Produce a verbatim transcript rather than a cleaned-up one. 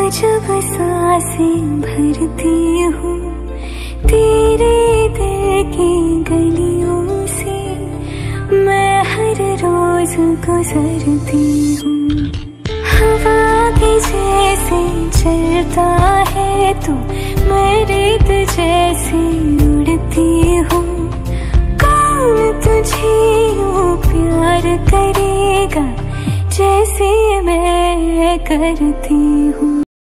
जब सांसें भरती हूँ तेरे दिल की गलियों से, मैं हर रोज गुजरती हूँ। हवा के जैसे चलता है तू, मैं रेत जैसे उड़ती हूँ। कौन तुझे यूँ प्यार करेगा जैसे मैं करती हूँ।